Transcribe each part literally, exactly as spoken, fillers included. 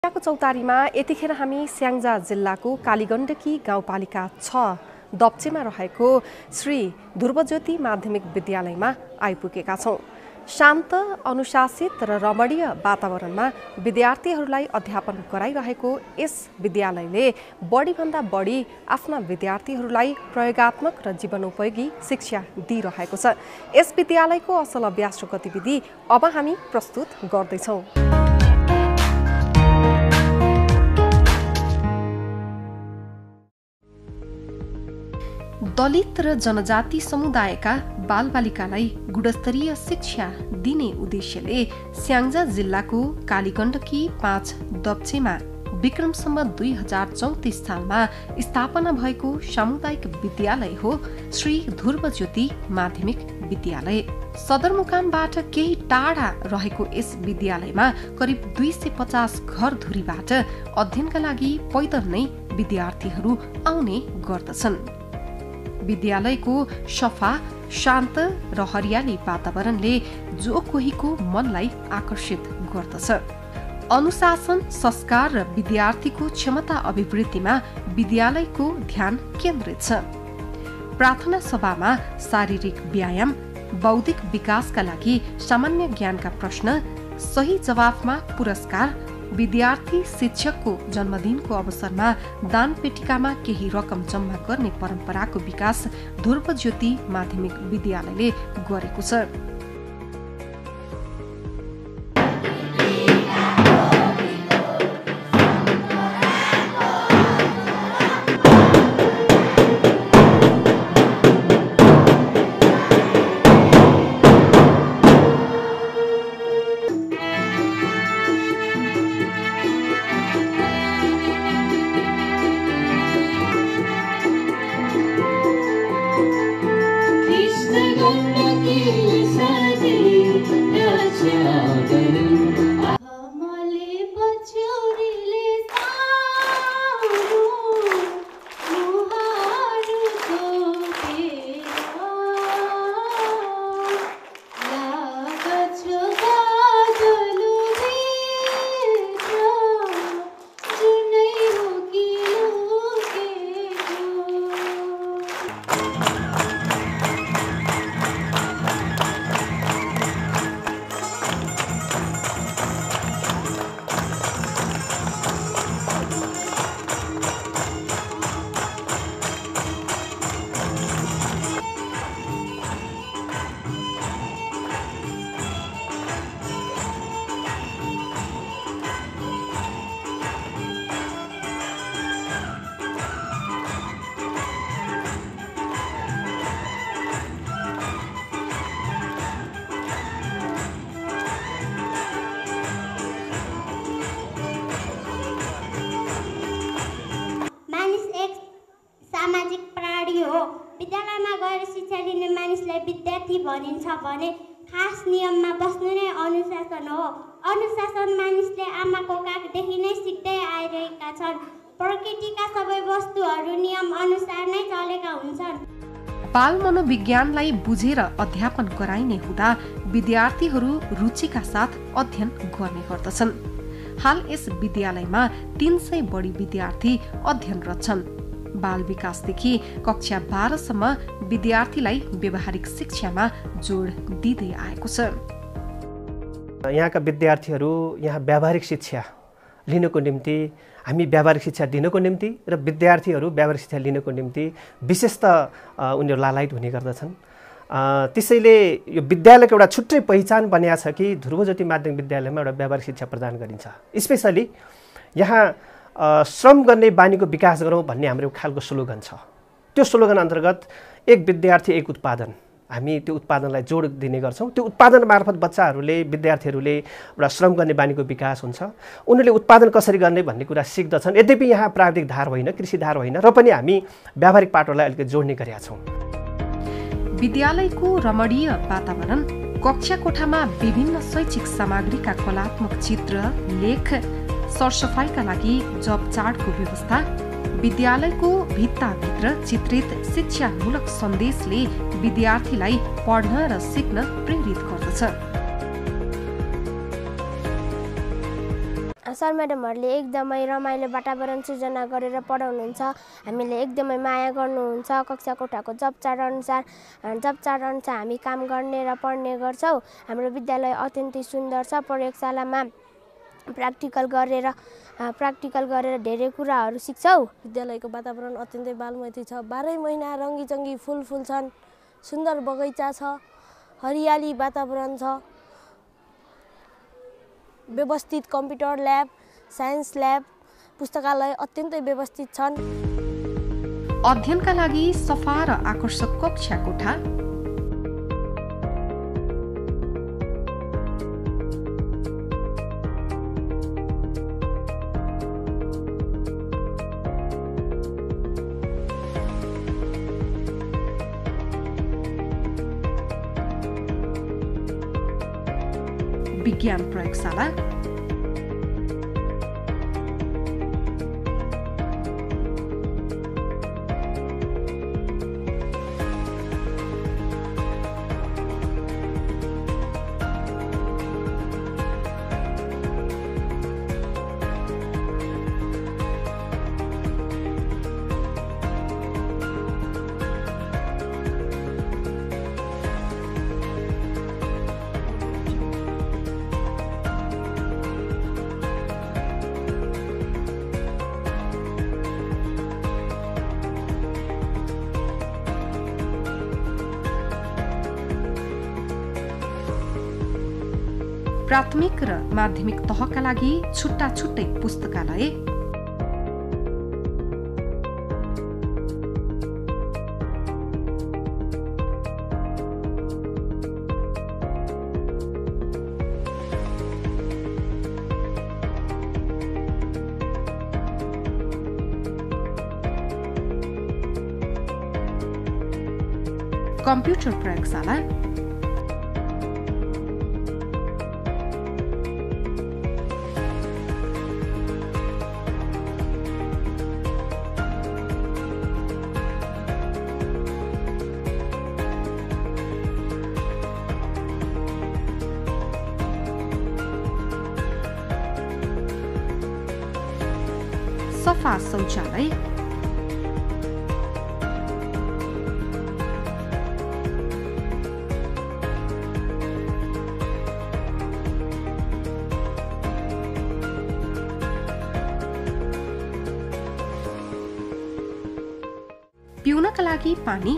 को चौतारीमा यतिखेर हामी स्याङ्जा जिल्लाको कालीगण्डकी गाउँपालिका छ दप्चेमा रहेको श्री ध्रुवज्योति माध्यमिक विद्यालयमा आइपुगेका छौं। शान्त, अनुशासित र रमणीय वातावरणमा विद्यार्थीहरूलाई अध्यापन गराइरहेको यस विद्यालयले बढीभन्दा बढी आफ्ना विद्यार्थीहरूलाई प्रयोगात्मक र जीवनोपयोगी शिक्षा दिइरहेको छ। यस विद्यालयको असल अभ्यास र गतिविधि अब हामी प्रस्तुत गर्दैछौं। दलित र जनजाति समुदायका बालबालिकालाई गुणस्तरीय शिक्षा दिने उद्देश्यले स्याङ्जा जिल्लाको कालीगण्डकी पाँच दप्चेमा विक्रम सम्वत दुई हजार चौतिस सालमा स्थापना भएको सामुदायिक विद्यालय हो श्री ध्रुवज्योति माध्यमिक विद्यालय। सदरमुकामबाट केही टाढा रहेको यस विद्यालयमा करिब दुई सय पचास घर धुरीबाट अध्ययनका लागि पैदल नै विद्यार्थीहरू आउने गर्दछन्। विद्यालयको सफा, शान्त र हरियाली वातावरणले जो कोहीको मनलाई आकर्षित गर्दछ। अनुशासन, संस्कार र विद्यार्थीको क्षमता अभिवृद्धिमा विद्यालयको ध्यान केन्द्रित छ। प्रार्थना सभामा शारीरिक व्यायाम, बौद्धिक विकासका लागि सामान्य ज्ञानका प्रश्न, सही जवाफमा पुरस्कार, विद्यार्थी शिक्षकको जन्मदिनको अवसरमा दान पेटिकामा केही रकम जम्मा गर्ने परम्पराको विकास ध्रुवज्योति माध्यमिक विद्यालयले गरेको छ। सामाजिक प्राणी हो। विद्यालयमा गएर शिक्षा लिने मानिसलाई विद्यार्थी भनिन्छ भने खास नियममा बस्नु नै अनुशासन हो। अनुशासन मानिसले आमाको काखदेखि नै सिक्दै आइरहेका छन्। प्रकृतिका सबै वस्तुहरू नियम अनुसार नै चलेका हुन्छन्। बाल मनोविज्ञानलाई बुझेर अध्यापन गराइने हुँदा विद्यार्थीहरू रुचिका साथ अध्ययन गर्ने गर्दछन्। हाल यस विद्यालयमा तीन सय बढी विद्यार्थी अध्ययनरत छन्। बाल विकासदेखि कक्षा बाह्रसम्म विद्यार्थीलाई व्यावहारिक शिक्षामा जोड दिँदै आएको छ। यहाँका विद्यार्थीहरू यहाँ व्यावहारिक शिक्षा लिनको निम्ति, हामी व्यावहारिक शिक्षा दिनको निम्ति र विद्यार्थीहरू व्यावहारिक शिक्षा लिनको निम्ति विशेषतः उनीहरू लालायित हुने गर्दछन्। त्यसैले यो विद्यालयको एउटा छुट्टै पहिचान बनिएको छ कि ध्रुवज्योति माध्यमिक विद्यालयमा एउटा व्यावहारिक शिक्षा प्रदान गरिन्छ। स्पेसली यहाँ श्रम गर्ने बानीको विकास गरौँ भन्ने हाम्रो खालको स्लोगन छ। त्यो स्लोगन अन्तर्गत एक विद्यार्थी एक उत्पादन, हामी त्यो उत्पादनलाई जोड दिने गर्छौँ। त्यो उत्पादन मार्फत बच्चाहरूले, विद्यार्थीहरूले एउटा श्रम गर्ने बानीको विकास हुन्छ। उनीहरूले उत्पादन कसरी गर्ने भन्ने कुरा सिक्दछन्। यद्यपि यहाँ प्राविधिक धार होइन, कृषि धार होइन, र पनि हामी व्यावहारिक पाटोलाई अलिकति जोड्ने गरेका छौँ। विद्यालयको रमणीय वातावरण, कक्षा कोठामा विभिन्न शैक्षिक सामग्रीका कलात्मक चित्र, लेख, सरसफाइका लागि जब चार्टको व्यवस्था, विद्यालयको भित्ताभित्र चित्रित शिक्षामूलक सन्देशले विद्यार्थीलाई पढ्न र सिक्न प्रेरित गर्दछ। सर म्याडमहरूले एकदमै रमाइलो वातावरण सृजना गरेर पढाउनुहुन्छ। हामीले एकदमै माया गर्नुहुन्छ। कक्षा कोठाको जपचार अनुसार जपचार अनुसार हामी काम गर्ने र पढ्ने गर्छौँ। हाम्रो विद्यालय अत्यन्तै सुन्दर छ। प्रयोगशालामा प्र्याक्टिकल गरेर प्र्याक्टिकल गरेर धेरै कुराहरू सिक्छौँ। विद्यालयको वातावरण अत्यन्तै बालमैत्री छ। बाह्रै महिना रङ्गीचङ्गी फुल फुल्छन्। सुन्दर बगैँचा छ। हरियाली वातावरण छ। व्यवस्थित कम्प्युटर ल्याब, साइन्स ल्याब, पुस्तकालय अत्यन्तै व्यवस्थित छन्। अध्ययनका लागि सफा र आकर्षक कक्षा कोठा, विज्ञान प्रयोगशाला, प्राथमिक र माध्यमिक तहका लागि छुट्टा छुट्टै पुस्तकालय, कम्प्युटर प्रयोगशाला, सफा शौचालय, पिउनका लागि पानी,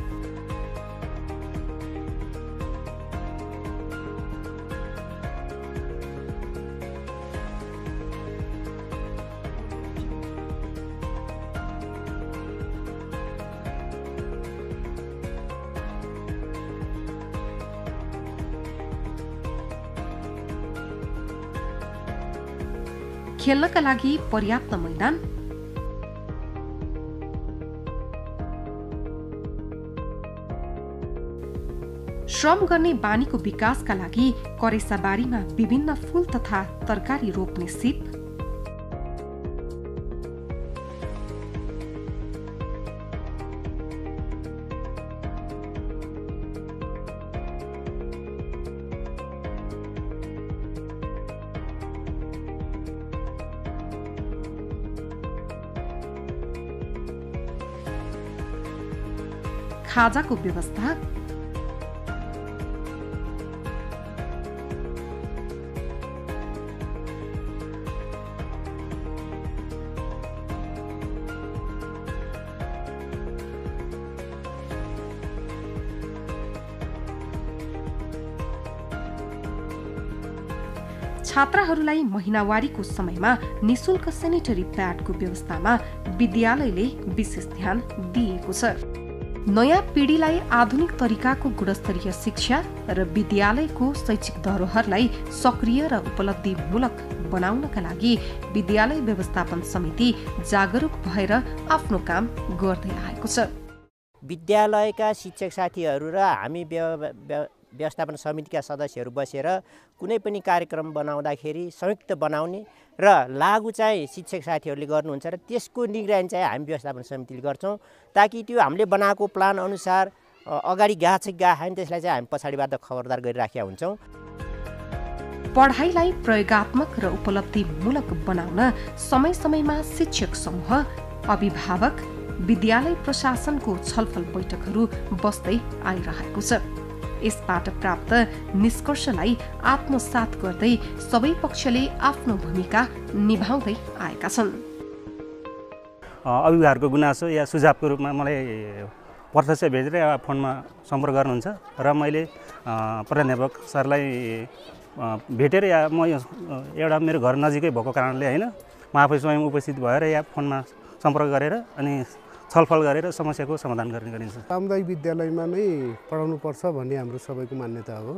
खेल्नका लागि पर्याप्त मैदान, श्रम गर्ने बानीको विकासका लागि करेसाबारीमा विभिन्न फूल तथा तरकारी रोप्ने सिप, खाजाको व्यवस्था, छात्राहरूलाई महिनावारीको समयमा निशुल्क सेनिटरी प्याडको व्यवस्थामा विद्यालयले विशेष ध्यान दिएको छ। नयाँ पिढीलाई आधुनिक तरिकाको गुणस्तरीय शिक्षा र विद्यालयको शैक्षिक धरोहरलाई सक्रिय र उपलब्धिमूलक बनाउनका लागि विद्यालय व्यवस्थापन समिति जागरुक भएर आफ्नो काम गर्दै आएको छ। विद्यालयका शिक्षक साथीहरू र हामी व्यवस्थापन समितिका सदस्यहरू बसेर कुनै पनि कार्यक्रम बनाउँदाखेरि संयुक्त बनाउने र लागू चाहिँ शिक्षक साथीहरूले गर्नुहुन्छ र त्यसको निगरानी चाहिँ हामी व्यवस्थापन समितिले गर्छौँ, ताकि त्यो हामीले बनाएको प्लान अनुसार अगाडि गएको छ गएको छैन त्यसलाई चाहिँ हामी पछाडिबाट खबरदार गरिराखेका हुन्छौँ। पढाइलाई प्रयोगात्मक र उपलब्धिमूलक बनाउन समय समयमा शिक्षक समूह, अभिभावक, विद्यालय प्रशासनको छलफल बैठकहरू बस्दै आइरहेको छ। यसबाट प्राप्त निष्कर्षलाई आत्मसात गर्दै सबै पक्षले आफ्नो भूमिका निभाउँदै आएका छन्। अभिभावकको गुनासो या सुझावको रूपमा मलाई प्रत्यक्ष भेजेर या फोनमा सम्पर्क गर्नुहुन्छ र मैले प्रधानाध्यापक सरलाई भेटेर या म एउटा मेरो घर नजिकै भएको कारणले होइन म आफै स्वयं उपस्थित भएर या फोनमा सम्पर्क गरेर अनि छलफल गरेर समस्याको समाधान गर्ने गरिन्छ। सामुदायिक विद्यालयमा नै पढाउनुपर्छ भन्ने हाम्रो सबैको मान्यता हो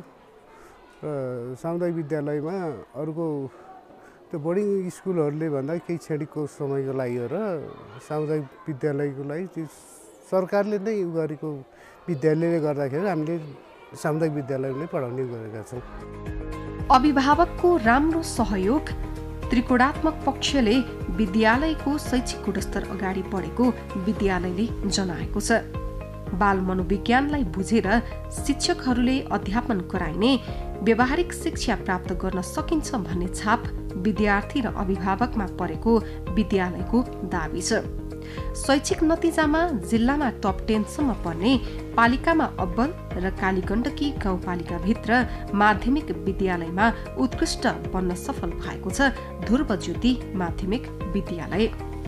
र सामुदायिक विद्यालयमा अरूको त्यो बोर्डिङ स्कुलहरूले भन्दा केही क्षणिकको समयको लागि हो र सामुदायिक विद्यालयको लागि त्यो सरकारले नै उ गरेको विद्यालयले गर्दाखेरि हामीले सामुदायिक विद्यालयले पढाउने गरेका छौँ। अभिभावकको राम्रो सहयोग, त्रिकोणात्मक पक्षले विद्यालयको शैक्षिक गुणस्तर अगाडि बढेको विद्यालयले जनाएको छ। बाल मनोविज्ञानलाई बुझेर शिक्षकहरूले अध्यापन गराइने व्यावहारिक शिक्षा प्राप्त गर्न सकिन्छ भन्ने छाप विद्यार्थी र अभिभावकमा परेको विद्यालयको दाबी छ। शैक्षिक नतिजामा जिल्लामा टप टेनसम्म पर्ने पालिकामा अब्बल र कालीगण्डकी गाउँपालिकाभित्र माध्यमिक विद्यालयमा उत्कृष्ट बन्न सफल भएको छ ध्रुव ज्योति माध्यमिक विद्यालय।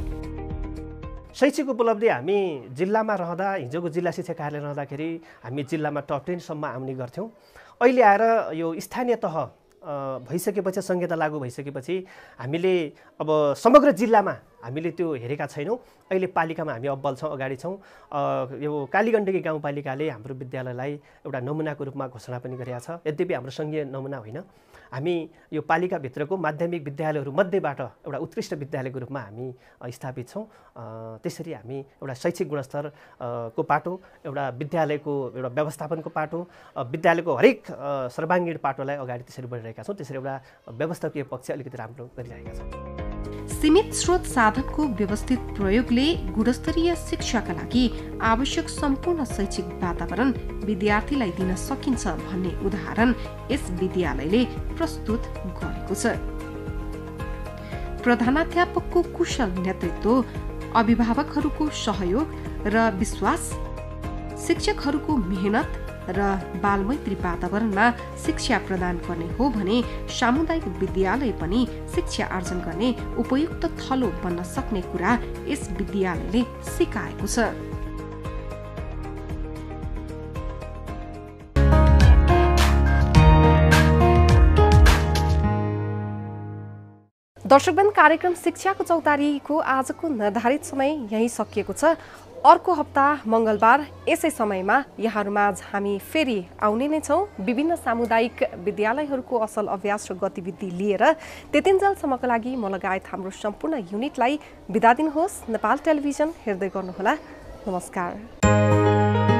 शैक्षिक उपलब्धि हामी जिल्लामा रहँदा, हिजोको जिल्ला शिक्षा कार्यालय रहँदाखेरि हामी जिल्लामा टप टेनसम्म आउने गर्थ्यौँ। अहिले आएर यो स्थानीय तह भइसकेपछि, संहिता लागू भइसकेपछि हामीले अब समग्र जिल्लामा हामीले त्यो हेरेका छैनौँ। अहिले पालिकामा हामी अब्बल छौँ, अगाडि छौँ। यो कालीगण्डकी गाउँपालिकाले हाम्रो विद्यालयलाई एउटा नमुनाको रूपमा घोषणा पनि गरेका छ। यद्यपि हाम्रो सङ्घीय नमुना होइन, हामी यो पालिकाभित्रको माध्यमिक विद्यालयहरू मध्येबाट एउटा उत्कृष्ट विद्यालयको रूपमा हामी स्थापित छौँ। त्यसरी हामी एउटा शैक्षिक गुणस्तर को पाटो, एउटा विद्यालयको एउटा व्यवस्थापनको पाटो, विद्यालयको हरेक सर्वाङ्गीण पाटोलाई अगाडि त्यसरी बढिरहेका छौँ। त्यसरी एउटा व्यवस्थाकीय पक्ष अलिकति राम्रो गरिरहेका छौँ। सीमित स्रोत साधनको व्यवस्थित प्रयोगले गुणस्तरीय शिक्षाका लागि आवश्यक सम्पूर्ण शैक्षिक वातावरण विद्यार्थीलाई दिन सकिन्छ भन्ने उदाहरण यस विद्यालयले प्रस्तुत गरेको छ। प्रधानाध्यापकको कुशल नेतृत्व, अभिभावकहरूको सहयोग र विश्वास, शिक्षकहरूको मेहनत र बालमैत्री वातावरणमा शिक्षा प्रदान गर्ने हो भने सामुदायिक विद्यालय पनि शिक्षा आर्जन गर्ने उपयुक्त थलो बन्न सक्ने कुरा यस विद्यालयले सिकाएको छ। दर्शकवृन्द, कार्यक्रम शिक्षाको चौतारीको आजको निर्धारित समय यही सकिएको छ। अर्को हप्ता मंगलबार यसै समयमा यहाँहरूमाझ हामी फेरि आउने नै छौँ विभिन्न सामुदायिक विद्यालयहरूको असल अभ्यास र गतिविधि लिएर। त्यतिन्जेलसम्मको लागि म लगायत हाम्रो सम्पूर्ण युनिटलाई बिदा दिनुहोस्। नेपाल टेलिभिजन हेर्दै गर्नुहोला। नमस्कार।